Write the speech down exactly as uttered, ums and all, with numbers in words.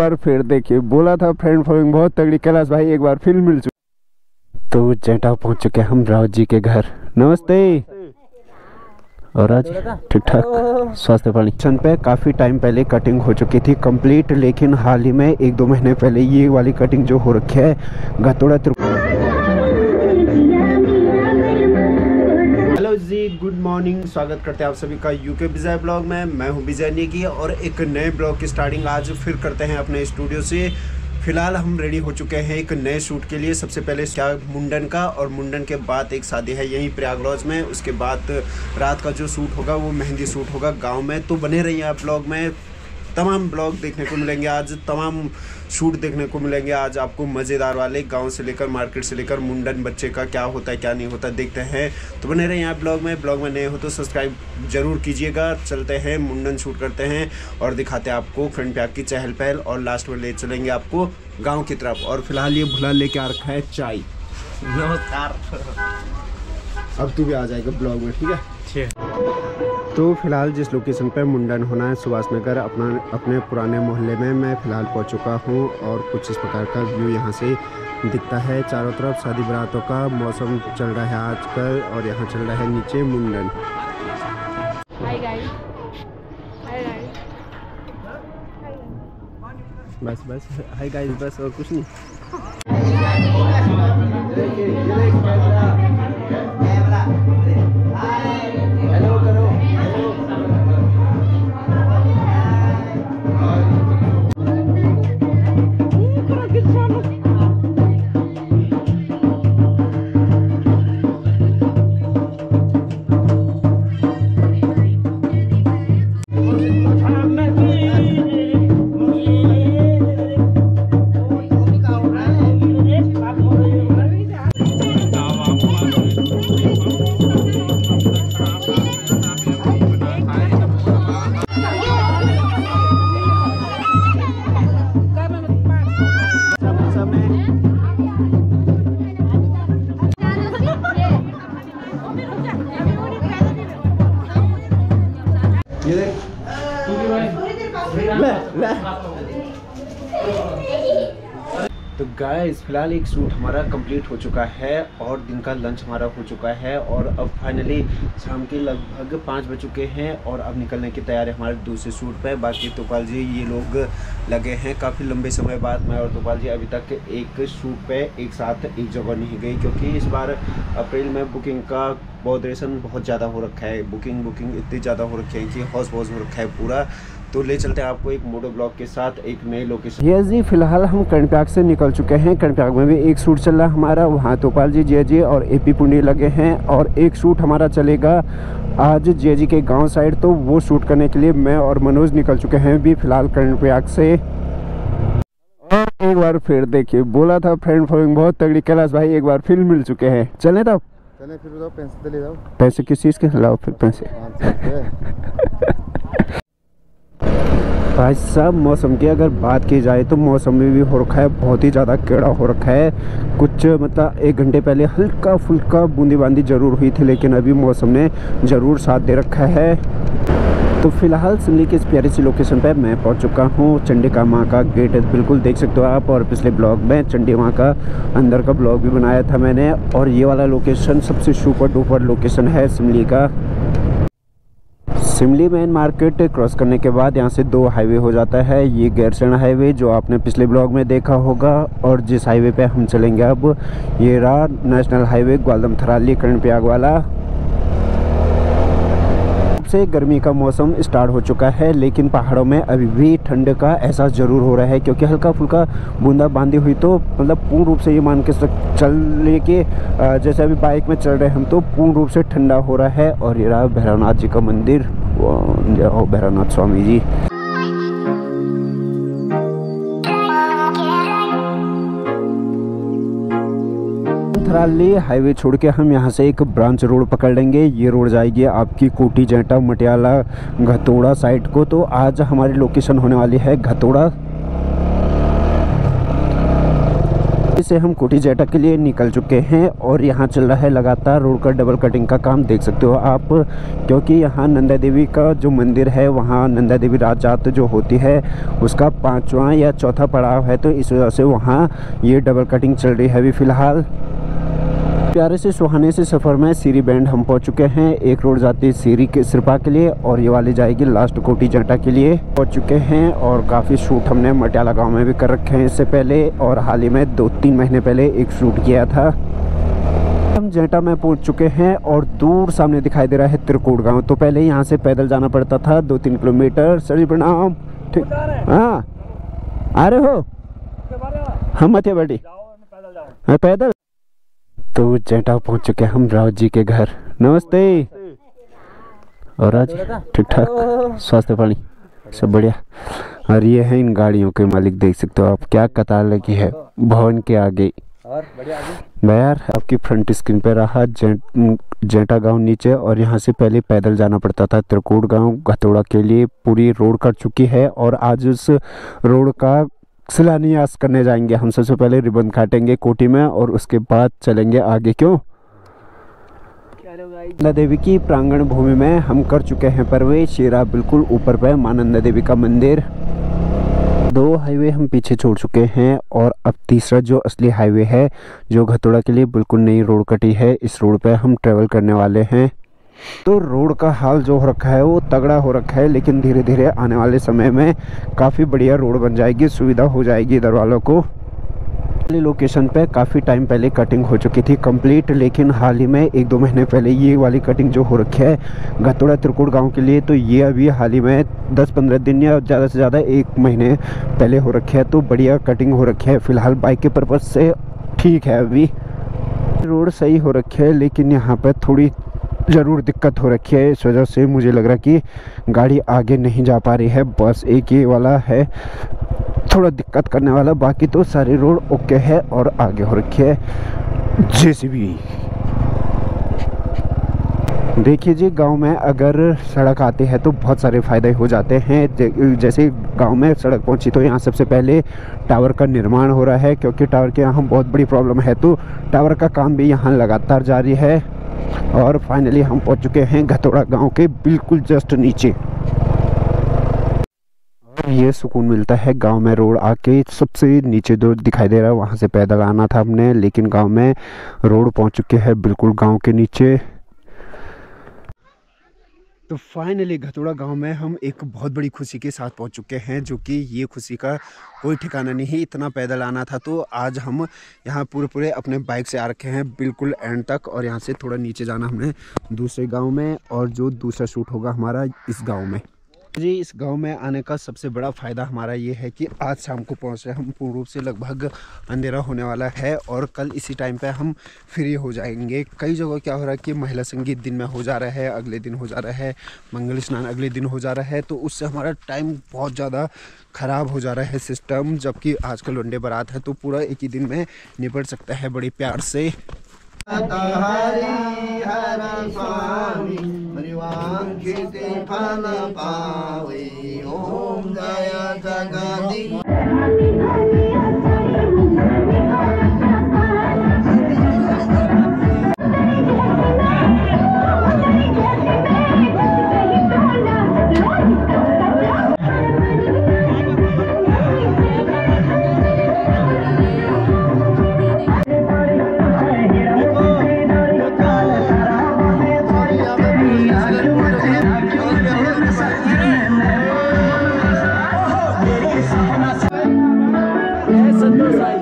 बार फिर देखिए, बोला था फ्रेंड फॉलोइंग बहुत तगड़ी। कैलाश भाई एक बार फिर मिल चुके। तो जेठा पहुंच चुके हम रावत जी के घर। नमस्ते। और आज ठीक ठाक स्वास्थ्य पानी सन पे काफ़ी टाइम पहले कटिंग हो चुकी थी कंप्लीट, लेकिन हाल ही में एक दो महीने पहले ये वाली कटिंग जो हो रखी है गतोड़ा। Hello ji, good morning. स्वागत करते हैं आप सभी का यूके विजय ब्लॉग में। मैं हूं विजय नेगी और एक नए ब्लॉग की स्टार्टिंग आज फिर करते हैं अपने स्टूडियो से। फिलहाल हम रेडी हो चुके हैं एक नए शूट के लिए। सबसे पहले क्या मुंडन का, और मुंडन के बाद एक शादी है यहीं प्रयागराज में। उसके बाद रात का जो शूट होगा वो मेहंदी शूट होगा गांव में। तो बने रहिए आप ब्लॉग में, तमाम ब्लॉग देखने को मिलेंगे आज, तमाम शूट देखने को मिलेंगे आज आपको मज़ेदार वाले। गांव से लेकर मार्केट से लेकर मुंडन बच्चे का क्या होता है क्या नहीं होता देखते हैं। तो बने रहिए आप ब्लॉग में। ब्लॉग में नए हो तो सब्सक्राइब जरूर कीजिएगा। चलते हैं मुंडन शूट करते हैं और दिखाते हैं आपको फ्रंट पे आपकी चहल पहल, और लास्ट में ले चलेंगे आपको गाँव की तरफ। और फिलहाल ये भुला लेके आ रखा है चाय। नमस्कार। अब तू भी आ जाएगा ब्लॉग में, ठीक है? तो फिलहाल जिस लोकेशन पे मुंडन होना है सुभाष नगर अपना अपने पुराने मोहल्ले में मैं फ़िलहाल पहुंच चुका हूं, और कुछ इस प्रकार का व्यू यहां से दिखता है। चारों तरफ शादी बारातों का मौसम चल रहा है आजकल, और यहां चल रहा है नीचे मुंडन। हाय गाइस, हाय गाइस, बस बस हाय गाइस, बस और कुछ नहीं। हेलो करो। तो गाइस फिलहाल एक शूट हमारा कंप्लीट हो चुका है और दिन का लंच हमारा हो चुका है, और अब फाइनली शाम के लगभग पाँच बज चुके हैं और अब निकलने की तैयारी हमारे दूसरे शूट पे। बाकी तोपाल जी ये लोग लगे हैं काफ़ी लंबे समय बाद। मैं और तोपाल जी अभी तक एक शूट पे एक साथ एक जगह नहीं गई, क्योंकि इस बार अप्रैल में बुकिंग का बहुत बहुत ज़्यादा हो रखा है। बुकिंग बुकिंग इतनी ज़्यादा हो रखी है कि हौस पौस हो रखा है पूरा। तो ले चलते हैं आपको एक मोटो ब्लॉग के साथ एक नई लोकेशन। ये जी फिलहाल हम कर्णप्रयाग से निकल चुके हैं। कर्णप्रयाग में भी एक शूट चल रहा है हमारा, वहाँ तोपाल जी, जय जी और एपी पुंडी लगे हैं। और एक शूट हमारा चलेगा आज जय जी के गांव साइड, तो वो शूट करने के लिए मैं और मनोज निकल चुके हैं अभी फिलहाल कर्णप्रयाग से। और एक बार फिर देखिए, बोला था फ्रेंड फॉलोइंग बहुत तगड़ी। कैलाश भाई एक बार फिर मिल चुके हैं। चले तब चले फिर बताओ, पैसे तो ले जाओ। पैसे किस चीज़ के खिलाओ? फिर पैसे भाई साहब, मौसम की अगर बात की जाए तो मौसम में भी हो रखा है बहुत ही ज़्यादा कीड़ा हो रखा है। कुछ मतलब एक घंटे पहले हल्का फुल्का बूंदीबांदी ज़रूर हुई थी, लेकिन अभी मौसम ने ज़रूर साथ दे रखा है। तो फिलहाल सिमली की इस प्यारी सी लोकेशन पर मैं पहुंच चुका हूं। चंडिका माँ का गेट बिल्कुल देख सकते हो आप, और पिछले ब्लॉग में चंडी माँ का अंदर का ब्लॉग भी बनाया था मैंने। और ये वाला लोकेशन सबसे सुपर डुपर लोकेशन है सिमली का। सिमली मेन मार्केट क्रॉस करने के बाद यहाँ से दो हाईवे हो जाता है। ये गैरसैंण हाईवे जो आपने पिछले ब्लॉग में देखा होगा, और जिस हाईवे पे हम चलेंगे अब ये रहा नेशनल हाईवे ग्वालदम थराली कर्णप्रयाग वाला। से गर्मी का मौसम स्टार्ट हो चुका है, लेकिन पहाड़ों में अभी भी ठंड का एहसास ज़रूर हो रहा है, क्योंकि हल्का फुल्का बूंदा बांदी हुई। तो मतलब पूर्ण रूप से ये मान के चलने के जैसे अभी बाइक में चल रहे हैं हम, तो पूर्ण रूप से ठंडा हो रहा है। और ये रहा भैरवनाथ जी का मंदिर। जय हो भैरवनाथ स्वामी जी। थराली हाईवे छोड़ के हम यहाँ से एक ब्रांच रोड पकड़ लेंगे। ये रोड जाएगी आपकी कोटी, जेटा, मटियाला, घतोड़ा साइड को। तो आज हमारी लोकेशन होने वाली है घतोड़ा। इसे हम कोटी जेटा के लिए निकल चुके हैं और यहाँ चल रहा है लगातार रोड का डबल कटिंग का काम, देख सकते हो आप, क्योंकि यहाँ नंदा देवी का जो मंदिर है वहाँ नंदा देवी रात जात जो होती है उसका पांचवा या चौथा पड़ाव है, तो इस वजह से वहाँ ये डबल कटिंग चल रही है अभी फ़िलहाल। प्यारे से सुहाने से सफ़र में सीरी बैंड हम पहुंच चुके हैं। एक रोड जाती है सीरी के सिरपा के लिए और ये वाली जाएगी लास्ट कोटी जेटा के लिए। पहुंच चुके हैं और काफ़ी शूट हमने मटियाला गांव में भी कर रखे हैं इससे पहले, और हाल ही में दो तीन महीने पहले एक शूट किया था। हम जेटा में पहुंच चुके हैं और दूर सामने दिखाई दे रहा है त्रिकुट गाँव। तो पहले यहाँ से पैदल जाना पड़ता था दो तीन किलोमीटर। सर जी प्रणाम। ठीक, हाँ आ रहे हो? हम मत बैठी पैदल। तो जेटा पहुंच चुके हैं हम राव जी के घर। नमस्ते। और आज ठीक ठाक, स्वास्थ्य पानी सब बढ़िया। और ये है इन गाड़ियों के मालिक, देख सकते हो आप, क्या कतार लगी है भवन के आगे। और बढ़िया यार, आपकी फ्रंट स्क्रीन पे रहा जेट, जेटा गांव नीचे, और यहाँ से पहले पैदल जाना पड़ता था त्रिकुट गांव गतोड़ा के लिए। पूरी रोड कट चुकी है और आज उस रोड का शिलान्यास करने जाएंगे हम। सबसे पहले रिबन काटेंगे कोटी में और उसके बाद चलेंगे आगे। क्यों नंदा देवी की प्रांगण भूमि में हम कर चुके हैं प्रवेश। शेरा बिल्कुल ऊपर पे मां नंदा देवी का मंदिर। दो हाईवे हम पीछे छोड़ चुके हैं और अब तीसरा जो असली हाईवे है जो गतोड़ा के लिए बिल्कुल नई रोड कटी है, इस रोड पे हम ट्रेवल करने वाले हैं। तो रोड का हाल जो हो रखा है वो तगड़ा हो रखा है, लेकिन धीरे धीरे आने वाले समय में काफ़ी बढ़िया रोड बन जाएगी, सुविधा हो जाएगी इधर वालों को। लोकेशन पे काफ़ी टाइम पहले कटिंग हो चुकी थी कंप्लीट, लेकिन हाल ही में एक दो महीने पहले ये वाली कटिंग जो हो रखी है गतोड़ा त्रिकुट गांव के लिए, तो ये अभी हाल ही में दस पंद्रह दिन या ज़्यादा से ज़्यादा एक महीने पहले हो रखी है। तो बढ़िया कटिंग हो रखी है। फ़िलहाल बाइक के पर्पज़ से ठीक है, अभी रोड सही हो रखी है, लेकिन यहाँ पर थोड़ी ज़रूर दिक्कत हो रखी है। इस वजह से मुझे लग रहा है कि गाड़ी आगे नहीं जा पा रही है। बस एक ये वाला है थोड़ा दिक्कत करने वाला, बाकी तो सारी रोड ओके है और आगे हो रखी है। जेसीबी देखिए जी, गांव में अगर सड़क आती है तो बहुत सारे फ़ायदे हो जाते हैं। जैसे गांव में सड़क पहुंची तो यहाँ सबसे पहले टावर का निर्माण हो रहा है, क्योंकि टावर के यहाँ बहुत बड़ी प्रॉब्लम है, तो टावर का काम भी यहाँ लगातार जारी है। और फाइनली हम पहुंच चुके हैं गतोड़ा गांव के बिल्कुल जस्ट नीचे। ये सुकून मिलता है गांव में रोड आके। सबसे नीचे जो दिखाई दे रहा है वहां से पैदल आना था हमने, लेकिन गांव में रोड पहुंच चुके हैं बिल्कुल गांव के नीचे। तो फाइनली गतोड़ा गांव में हम एक बहुत बड़ी खुशी के साथ पहुंच चुके हैं, जो कि ये खुशी का कोई ठिकाना नहीं है। इतना पैदल आना था, तो आज हम यहाँ पूरे पूरे अपने बाइक से आ रखे हैं बिल्कुल एंड तक, और यहाँ से थोड़ा नीचे जाना हमने दूसरे गांव में, और जो दूसरा शूट होगा हमारा इस गांव में। जी, इस गांव में आने का सबसे बड़ा फ़ायदा हमारा ये है कि आज शाम को पहुँच रहे हम। पूर्ण रूप से लगभग अंधेरा होने वाला है और कल इसी टाइम पे हम फ्री हो जाएंगे। कई जगह क्या हो रहा है कि महिला संगीत दिन में हो जा रहा है, अगले दिन हो जा रहा है, मंगल स्नान अगले दिन हो जा रहा है, तो उससे हमारा टाइम बहुत ज़्यादा ख़राब हो जा रहा है सिस्टम। जबकि आजकल वनडे बारात है तो पूरा एक ही दिन में निपट सकता है बड़ी प्यार से। Yes,